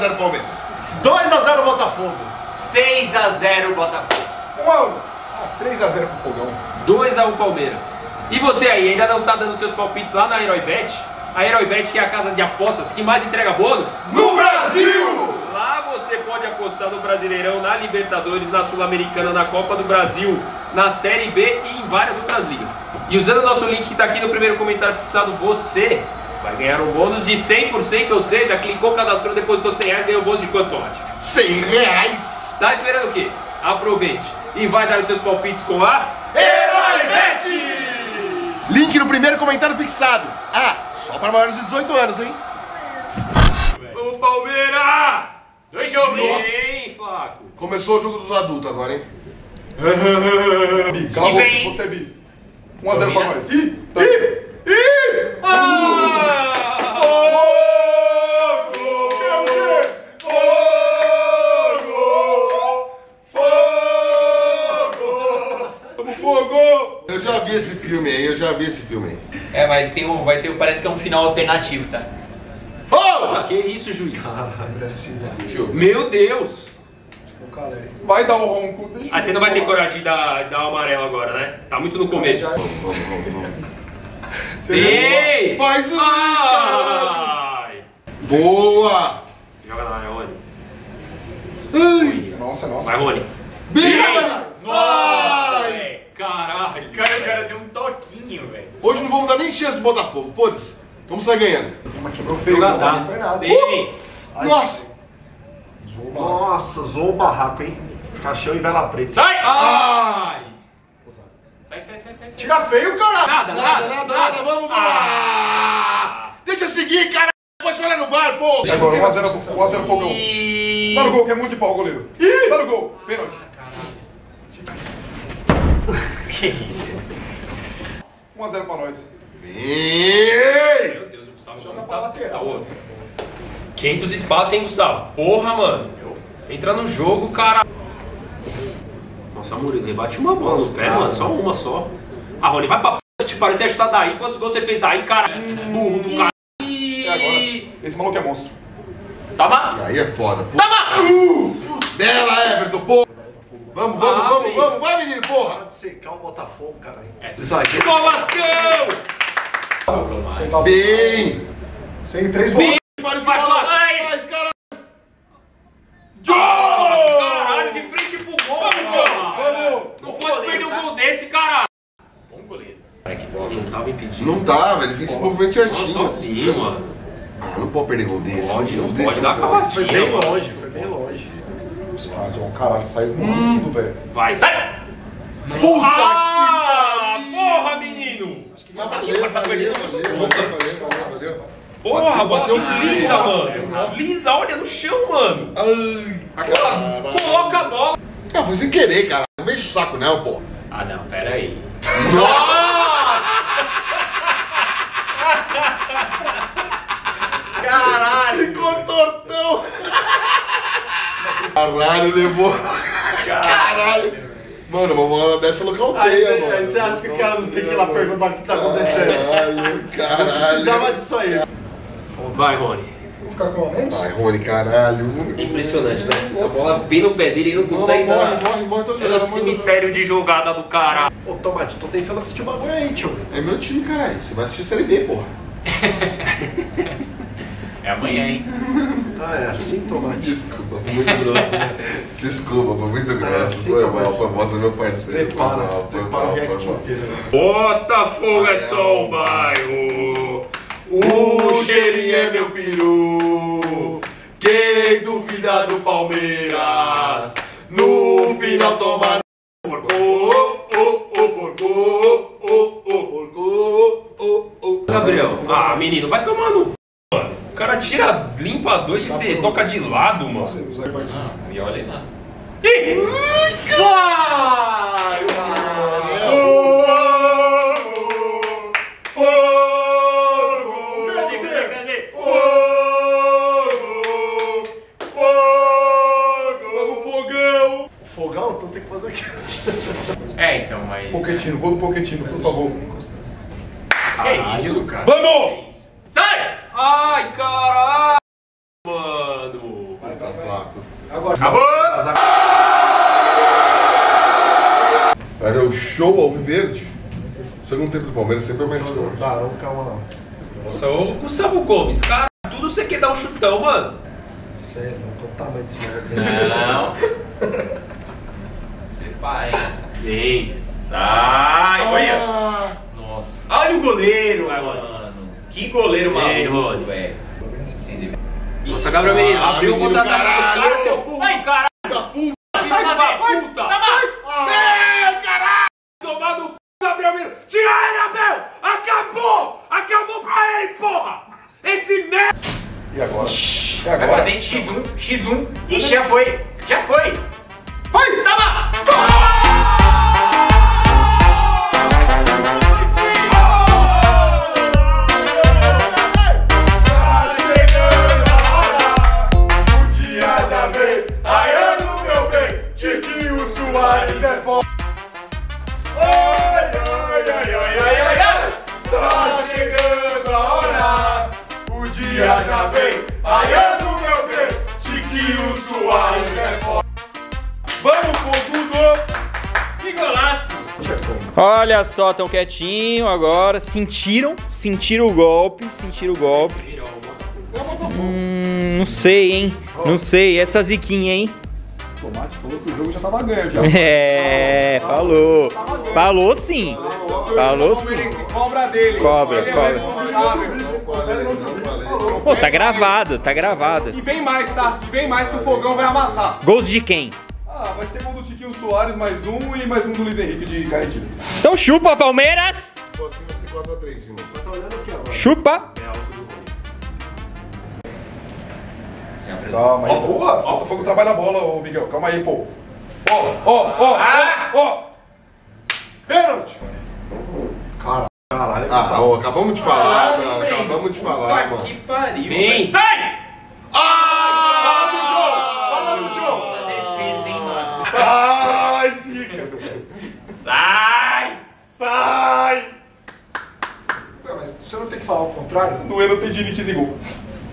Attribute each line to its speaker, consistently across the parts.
Speaker 1: 2x0 Palmeiras.
Speaker 2: 2x0 Botafogo.
Speaker 3: 6x0 Botafogo.
Speaker 2: 3x0 pro Fogão.
Speaker 4: 2x1 Palmeiras. E você aí, ainda não tá dando seus palpites lá na Heróibet? A Heróibet, que é a casa de apostas que mais entrega bônus
Speaker 1: No Brasil!
Speaker 4: Lá você pode apostar no Brasileirão, na Libertadores, na Sul-Americana, na Copa do Brasil, na Série B e em várias outras ligas. E usando o nosso link que está aqui no primeiro comentário fixado, você vai ganhar um bônus de 100%, ou seja, clicou, cadastrou, depositou 100 reais, ganhou um bônus de quanto, Tomate?
Speaker 1: 100 reais!
Speaker 4: Tá esperando o quê? Aproveite e vai dar os seus palpites com a
Speaker 1: Heróibet! Link no primeiro comentário fixado. Ah, só para maiores de 18 anos, hein?
Speaker 4: Vamos, Palmeiras!
Speaker 3: 2 jogos.
Speaker 4: Bem, Flaco.
Speaker 1: Começou o jogo dos adultos agora, hein?
Speaker 2: Bi, cala a boca,
Speaker 3: vem.
Speaker 2: você Bi. 1x0 pra nós.
Speaker 1: Fogo! Eu já vi esse filme aí,
Speaker 3: É, mas vai ter, parece que é um final alternativo, tá?
Speaker 4: Ah, que isso, juiz? Meu Deus!
Speaker 2: Vai dar um ronco, deixa
Speaker 4: Aí você não vai ter coragem de dar um amarelo agora, né? Tá muito no começo.
Speaker 1: Vamos.
Speaker 4: Ei!
Speaker 1: Faz o
Speaker 4: Ai!
Speaker 1: Boa!
Speaker 4: Joga na área, Rony.
Speaker 1: Ai!
Speaker 2: Nossa.
Speaker 4: Vai, Rony.
Speaker 1: Bem!
Speaker 4: Nossa,
Speaker 1: Ai!
Speaker 4: velho! Caralho!
Speaker 3: O cara deu um toquinho, velho.
Speaker 1: Hoje não vamos dar nem chance pro Botafogo, foda-se. Vamos sair ganhando.
Speaker 2: Mas quebrou feio, não
Speaker 4: Jogadaço.
Speaker 2: foi nada.
Speaker 4: Bem!
Speaker 1: Nossa!
Speaker 5: Nossa, zoou o barraco, hein? Caixão e vela preta.
Speaker 4: Sai! Ai! Sai.
Speaker 2: Tira feio, caralho.
Speaker 4: Nada.
Speaker 1: Vamos lá! Deixa eu seguir, cara! Depois você olha no VAR, pô!
Speaker 2: Agora 1x0 Fogão. Dá no gol, que é muito de pau, goleiro. Dá no gol, pênalti.
Speaker 3: Que isso?
Speaker 2: 1x0 pra nós.
Speaker 1: Bem!
Speaker 4: Meu Deus, o Gustavo já
Speaker 2: Joga
Speaker 4: não
Speaker 2: pra
Speaker 4: está.
Speaker 2: lateral.
Speaker 4: Tá outro. 500 espaços, hein, Gustavo? Porra, mano. Entra no jogo, cara. Nossa, Murilo, rebate uma bola no pé, mano. Só uma só. Ah, Rony, vai pra p. Te parecia chutar daí. Quantos gols você fez daí, cara? Burro do cara.
Speaker 2: É agora. Esse maluco é monstro.
Speaker 4: Toma!
Speaker 1: Aí é foda, pô.
Speaker 4: Toma!
Speaker 1: Bela, Everton, pô! Vamos, vai, menino, porra!
Speaker 5: Pode secar o Botafogo, caralho.
Speaker 4: Zagueiro. Gol, Vascão!
Speaker 2: Sentar o
Speaker 1: Bem!
Speaker 2: Sem 3 gols.
Speaker 1: Vai,
Speaker 4: Vai,
Speaker 1: cara!
Speaker 4: Caralho, de frente pro gol, mano!
Speaker 2: Vamos!
Speaker 4: Não pode perder um gol desse, caralho! Bom goleiro. Cara, que bola, não tava impedido.
Speaker 1: Não tava, ele fez esse movimento certinho.
Speaker 4: Sozinho, mano.
Speaker 1: Ah, não pode perder gol desse.
Speaker 4: Não
Speaker 1: Desse
Speaker 4: pode dar
Speaker 1: não
Speaker 4: cavadinha,
Speaker 5: Foi bem
Speaker 4: mano.
Speaker 5: longe, foi bem longe.
Speaker 2: Ah, John, caralho, sai esmurrando tudo, velho.
Speaker 4: Vai, sai!
Speaker 1: Puta
Speaker 4: Ah,
Speaker 1: que pariu!
Speaker 4: porra, menino!
Speaker 1: Mas valeu.
Speaker 4: Porra,
Speaker 1: Bateu
Speaker 4: bola
Speaker 1: frio,
Speaker 4: lisa,
Speaker 1: mano.
Speaker 4: mano. Lisa, olha no chão, mano.
Speaker 1: Ai,
Speaker 4: Aquela, coloca a bola.
Speaker 1: cara, foi sem querer, cara. Não mexe o saco, não, pô.
Speaker 4: Ah, não, pera aí. Caralho!
Speaker 1: Ficou tortão! Caralho, levou. Caralho! Mano, uma bola dessa nocauteia, mano.
Speaker 5: Aí você acha que o cara não tem que ir lá perguntar o que tá acontecendo?
Speaker 1: Caralho,
Speaker 5: Não precisava
Speaker 1: caralho.
Speaker 5: disso aí.
Speaker 4: Vai, Rony.
Speaker 2: Vou ficar com a mão?
Speaker 1: Vai, Rony, caralho.
Speaker 4: Impressionante, né? A bola vem no pé dele e não consegue dar.
Speaker 1: Morre, tô
Speaker 4: É o
Speaker 1: jogando.
Speaker 4: cemitério de jogada do caralho.
Speaker 5: Ô, Tomate, tô tentando assistir o bagulho aí, tio.
Speaker 1: É meu time, caralho. Você vai assistir Série B, porra.
Speaker 3: É amanhã, hein?
Speaker 5: Ah, é assim, Tomate?
Speaker 1: Desculpa, foi muito grosso, né? Desculpa, foi muito grosso.
Speaker 5: sim,
Speaker 1: Foi
Speaker 5: Tomás.
Speaker 1: mal, foi mal, meu parceiro.
Speaker 5: Prepara o react inteiro. Né?
Speaker 4: Botafogo é só um bairro.
Speaker 1: O cheirinho é meu peru. Quem duvida do Palmeiras, no final toma
Speaker 4: Gabriel, menino, vai tomar no c, mano. O cara tira, limpa dois e você toca de lado, mano.
Speaker 2: Nossa, o Zé vai dizer.
Speaker 3: E olha aí lá.
Speaker 4: Ih! Vai!
Speaker 3: Cadê?
Speaker 1: Vamos, fogão!
Speaker 5: Fogão? Então tem que fazer o quê?
Speaker 3: É, então, mas...
Speaker 2: Pochettino, gol do Pochettino, por favor.
Speaker 3: Que isso, cara?
Speaker 1: Vamos!
Speaker 4: Sai! Ai, caralho, mano.
Speaker 1: barraco.
Speaker 5: Agora.
Speaker 3: Acabou!
Speaker 1: Vai ver o show Alviverde. O segundo tempo do Palmeiras sempre é mais forte.
Speaker 5: Barão, calma.
Speaker 4: Nossa, ô Gustavo Gomes, cara, tudo você quer dar um chutão, mano.
Speaker 5: Sério, totalmente esse moleque.
Speaker 3: Não. Você para, hein? Ei, sai! Olha! Nossa. Olha o goleiro, mano. Que goleiro maluco, velho.
Speaker 4: Nossa, Gabriel Menino, abriu o
Speaker 1: menino,
Speaker 4: contra-ataque dos
Speaker 1: caralho.
Speaker 4: caras, seu burro. Ai, caralho.
Speaker 1: Da puta!
Speaker 4: Filho da puta.
Speaker 1: Caralho!
Speaker 4: Tomar no c, Gabriel Menino. Tira ele, Abel. Acabou. Acabou pra ele, porra. Esse merda.
Speaker 1: E agora?
Speaker 3: Vai pra dentro, X1. Ixi, já foi. Já foi. Vai, tava.
Speaker 2: Soares é foda. Ai, tá chegando a hora. O dia já vem, raiando meu bem. Tiquinho Soares é foda. Vamos, Fogudo!
Speaker 4: Que golaço.
Speaker 6: Olha só, tão quietinho agora. Sentiram o golpe. Não sei, hein? Não sei. Essa ziquinha, hein?
Speaker 2: O Tomate falou que o jogo já tava ganho já.
Speaker 6: É, falou. Falou sim. Falou sim.
Speaker 2: Cobra dele.
Speaker 6: Cobra.
Speaker 1: Falei.
Speaker 6: Pô, tá gravado.
Speaker 2: E vem mais, tá? E vem mais que o Fogão vai amassar.
Speaker 6: Gols de quem?
Speaker 2: Ah, vai ser gol do Tiquinho Soares, mais um e mais um do Luiz Henrique de Carretilha.
Speaker 6: Então chupa, Palmeiras.
Speaker 1: Pô, assim vai ser 4x3, irmão.
Speaker 5: Tá olhando aqui agora.
Speaker 6: Chupa.
Speaker 2: Calma aí. Boa! O Fogo trabalha a bola, ô Miguel. Calma aí, pô. Ó. Pênalti!
Speaker 5: Caralho,
Speaker 1: Ah, ô, acabamos de falar, mano. Acabamos de falar,
Speaker 3: Puta
Speaker 1: mano.
Speaker 3: que pariu.
Speaker 4: Vem.
Speaker 3: Sai!
Speaker 2: Fala do John!
Speaker 3: Defesa, hein, mano.
Speaker 2: Sai, Zica!
Speaker 3: Sai!
Speaker 5: Ué, mas você não tem que falar o contrário?
Speaker 2: Doendo tendinite em gol.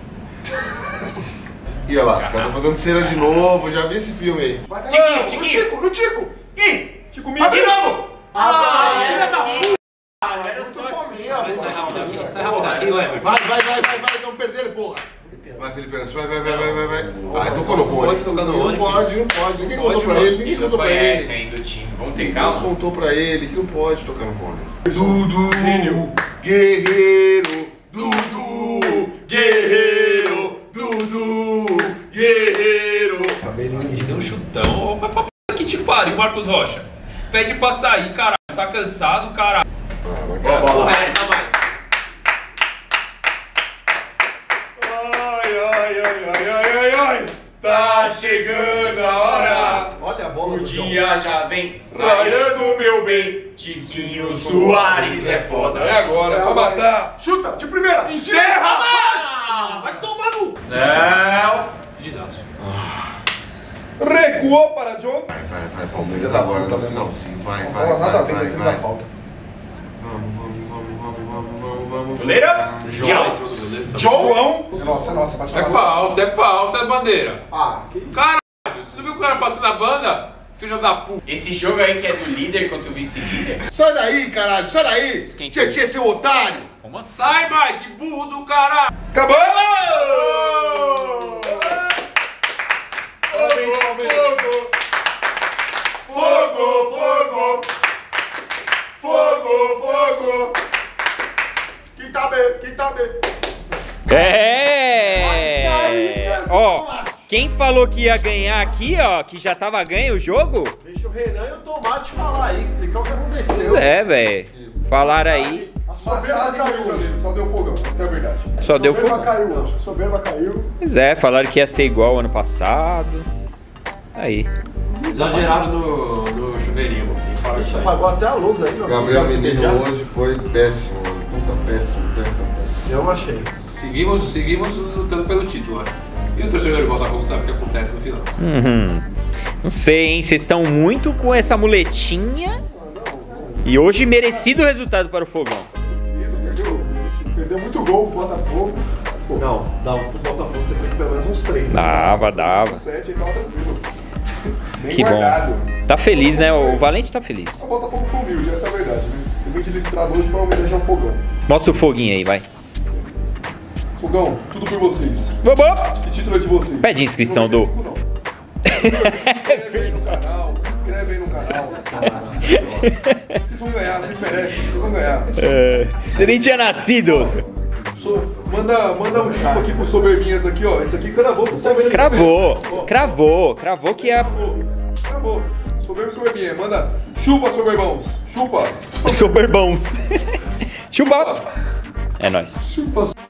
Speaker 1: E olha lá, os caras estão fazendo cera de novo. Já vi esse filme aí.
Speaker 5: Vai,
Speaker 3: Tiquinho.
Speaker 2: No Tico!
Speaker 3: Ih!
Speaker 2: Tico
Speaker 3: Ah,
Speaker 2: Mídia!
Speaker 3: de novo!
Speaker 2: Filha da puta!
Speaker 3: Era só aqui.
Speaker 4: Sai rápido aqui, ué.
Speaker 1: Vai, estão perdendo, porra. Vai, Felipe, vai. Ah, tocou no Rony.
Speaker 4: Pode tocar no Rony,
Speaker 1: Não pode. Ninguém contou pra ele, ninguém contou pra ele.
Speaker 3: ainda o time. Vamos ter
Speaker 1: Ninguém
Speaker 3: calma.
Speaker 1: contou pra ele que não pode tocar no Rony. Dudu, guerreiro, Dudu, guerreiro, Dudu, guerreiro.
Speaker 4: Ele deu um chutão. Vai pra puta que te pariu, Marcos Rocha. Pede pra sair, caralho. Tá cansado, caralho.
Speaker 1: Ah, mas cara,
Speaker 4: Porra, essa, mãe.
Speaker 2: Ai. Tá chegando a hora.
Speaker 5: Olha a bola
Speaker 3: O
Speaker 5: do John.
Speaker 3: dia já vem.
Speaker 2: Raiando meu bem.
Speaker 3: Tiquinho Soares é foda.
Speaker 2: É agora, pra matar. Chuta, de primeira. Enterra.
Speaker 5: Vai tomar no...
Speaker 3: Não.
Speaker 4: Pedidaço.
Speaker 2: Recuou para John.
Speaker 1: vai, Palmeiras agora no finalzinho. Vai.
Speaker 5: Bola nada a ver, descendo da falta.
Speaker 1: Vamos.
Speaker 3: Goleiro.
Speaker 2: João. Nossa, bate na
Speaker 4: É falta, bandeira.
Speaker 5: Ah, que isso?
Speaker 4: Caralho, você não viu o cara passando a banda? Filho da puta.
Speaker 3: Esse jogo aí que é do líder contra o vice-líder.
Speaker 1: Sai daí, caralho, sai daí. Tietê, seu otário.
Speaker 4: Como assim? Sai, Mike, burro do caralho.
Speaker 2: Acabou! Fogo! Quem tá bem?
Speaker 6: É. Ó, quem falou que ia ganhar aqui, ó, que já tava ganho o jogo?
Speaker 5: Deixa o Renan e o Tomate falar aí, explicar o que aconteceu.
Speaker 6: É, velho. Falaram aí.
Speaker 5: A soberba caiu hoje.
Speaker 2: Só deu fogão, essa é a verdade.
Speaker 6: Só deu fogo.
Speaker 5: Caiu hoje. A soberba caiu.
Speaker 6: Pois é, falaram que ia ser igual ano passado. Aí.
Speaker 4: Exageraram no chuveirinho, mano. Quem fala isso aí?
Speaker 5: Apagou até a luz aí, meu.
Speaker 1: Gabriel Menino hoje foi péssimo, mano. Puta, péssimo.
Speaker 5: Eu achei.
Speaker 4: Seguimos lutando pelo título, acho. E o torcedor do Botafogo sabe o que acontece no final.
Speaker 6: Não sei, hein? Vocês estão muito com essa muletinha. E hoje merecido o resultado para o Fogão.
Speaker 5: Perdeu muito gol o Botafogo.
Speaker 1: pô.
Speaker 5: Não, dá pro Botafogo ter feito pelo menos uns 3.
Speaker 6: Dava.
Speaker 1: 7 aí tava tranquilo. Bem
Speaker 6: Que
Speaker 1: guardado.
Speaker 6: bom. Tá feliz, né? O Valente tá feliz.
Speaker 1: O Botafogo foi humilde, essa é a verdade, né? Eu vim de listrado hoje pra homenagear o Fogão.
Speaker 6: Mostra o foguinho aí, vai.
Speaker 1: Fogão, tudo por vocês.
Speaker 6: Vamos!
Speaker 1: Esse título é de vocês.
Speaker 6: Pede inscrição do...
Speaker 1: Não. Se inscreve aí no canal, se inscreve aí no canal. Vocês vão ganhar, vocês merecem, vocês vão ganhar.
Speaker 6: Você nem tinha nascido.
Speaker 1: Manda um chupa aqui pro Soberbinhas aqui, ó. Esse aqui cravou, você sabe?
Speaker 6: Cravou que é...
Speaker 1: Cravou. Soberbo e Soberbinha, manda chupa, Soberbãos. Chupa.
Speaker 6: Super bons. Chupa. É nóis.
Speaker 1: Chupa.